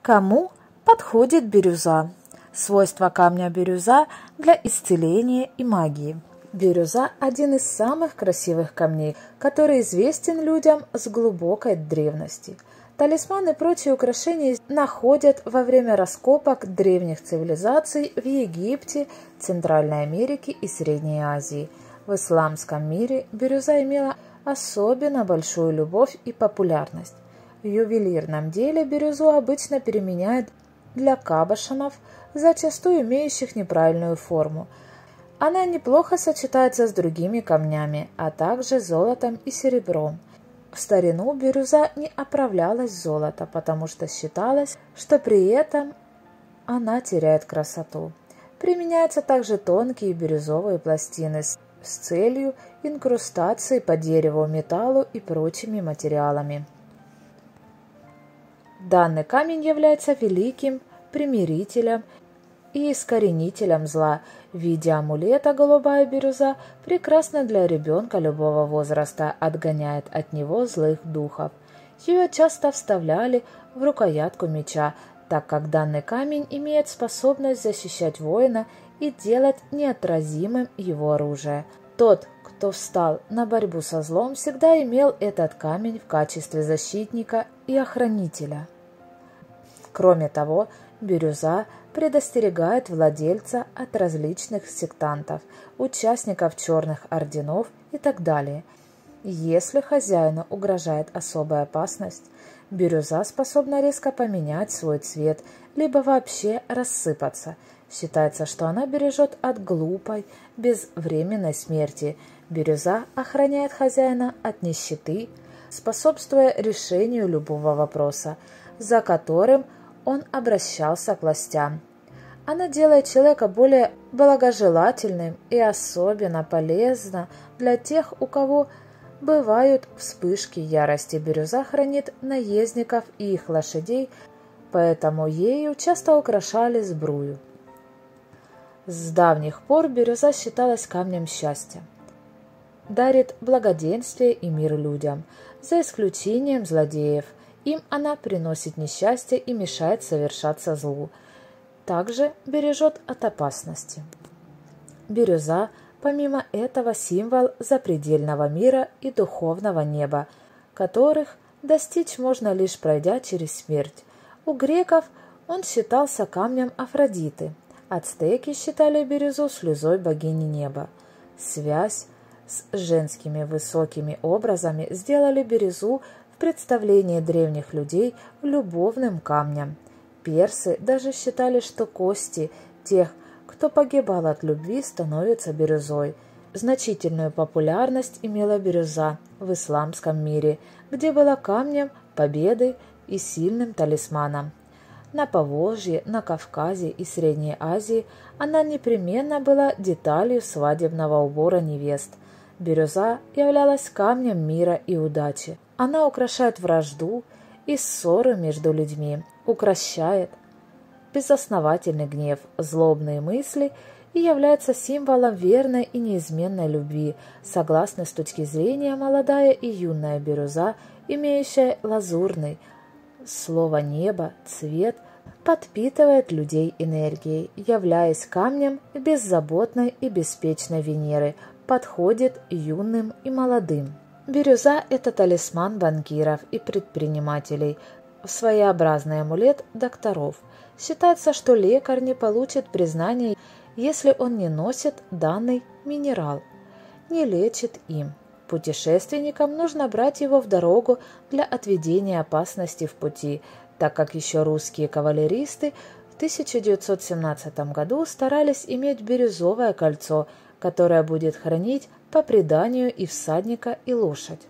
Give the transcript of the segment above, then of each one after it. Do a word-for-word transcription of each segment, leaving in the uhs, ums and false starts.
Кому подходит бирюза? Свойства камня бирюза для исцеления и магии. Бирюза – один из самых красивых камней, который известен людям с глубокой древности. Талисманы и прочие украшения находят во время раскопок древних цивилизаций в Египте, Центральной Америке и Средней Азии. В исламском мире бирюза имела особенно большую любовь и популярность. В ювелирном деле бирюзу обычно применяют для кабошонов, зачастую имеющих неправильную форму. Она неплохо сочетается с другими камнями, а также золотом и серебром. В старину бирюза не оправлялась в золото, потому что считалось, что при этом она теряет красоту. Применяются также тонкие бирюзовые пластины с целью инкрустации по дереву, металлу и прочими материалами. Данный камень является великим примирителем и искоренителем зла. В виде амулета голубая бирюза прекрасна для ребенка любого возраста, отгоняет от него злых духов. Ее часто вставляли в рукоятку меча, так как данный камень имеет способность защищать воина и делать неотразимым его оружие. Тот, кто встал на борьбу со злом, всегда имел этот камень в качестве защитника и охранителя. Кроме того, бирюза предостерегает владельца от различных сектантов, участников черных орденов и так далее. Если хозяину угрожает особая опасность, бирюза способна резко поменять свой цвет, либо вообще рассыпаться. Считается, что она бережет от глупой, безвременной смерти. Бирюза охраняет хозяина от нищеты, способствуя решению любого вопроса, за которым он обращался к властям. Она делает человека более благожелательным и особенно полезна для тех, у кого бывают вспышки ярости. Бирюза хранит наездников и их лошадей, поэтому ею часто украшали сбрую. С давних пор бирюза считалась камнем счастья. Дарит благоденствие и мир людям, за исключением злодеев. Им она приносит несчастье и мешает совершаться злу. Также бережет от опасности. Бирюза, помимо этого, символ запредельного мира и духовного неба, которых достичь можно лишь пройдя через смерть. У греков он считался камнем Афродиты. Ацтеки считали бирюзу слезой богини неба. Связь с женскими высокими образами сделали бирюзу в представлении древних людей любовным камнем. Персы даже считали, что кости тех, кто погибал от любви, становятся бирюзой. Значительную популярность имела бирюза в исламском мире, где была камнем победы и сильным талисманом. На Поволжье, на Кавказе и Средней Азии она непременно была деталью свадебного убора невест. Бирюза являлась камнем мира и удачи. Она украшает вражду и ссоры между людьми, укращает безосновательный гнев, злобные мысли и является символом верной и неизменной любви. Согласно с точки зрения молодая и юная бирюза, имеющая лазурный, слово «небо», цвет, подпитывает людей энергией, являясь камнем беззаботной и беспечной Венеры, подходит юным и молодым. Бирюза – это талисман банкиров и предпринимателей, своеобразный амулет докторов. Считается, что лекарь не получит признания, если он не носит данный минерал, не лечит им. Путешественникам нужно брать его в дорогу для отведения опасности в пути, так как еще русские кавалеристы в тысяча девятьсот семнадцатом году старались иметь бирюзовое кольцо, которое будет хранить по преданию и всадника, и лошадь.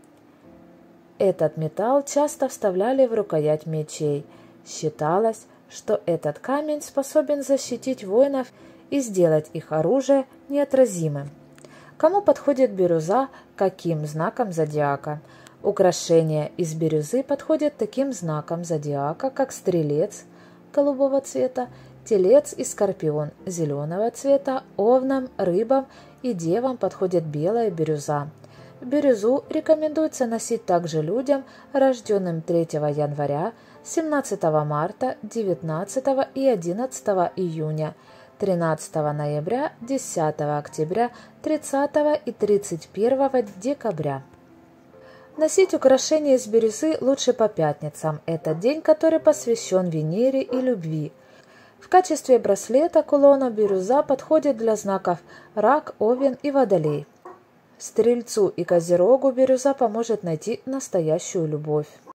Этот металл часто вставляли в рукоять мечей. Считалось, что этот камень способен защитить воинов и сделать их оружие неотразимым. Кому подходит бирюза, каким знаком зодиака? Украшения из бирюзы подходят таким знакам зодиака, как стрелец голубого цвета, телец и скорпион зеленого цвета, овнам, рыбам и девам подходит белая бирюза. Бирюзу рекомендуется носить также людям, рожденным третьего января, семнадцатого марта, девятнадцатого и одиннадцатого июня, тринадцатого ноября, десятого октября, тридцатого и тридцать первого декабря. Носить украшения из бирюзы лучше по пятницам. Это день, который посвящен Венере и любви. В качестве браслета кулона бирюза подходит для знаков Рак, Овен и Водолей. Стрельцу и Козерогу бирюза поможет найти настоящую любовь.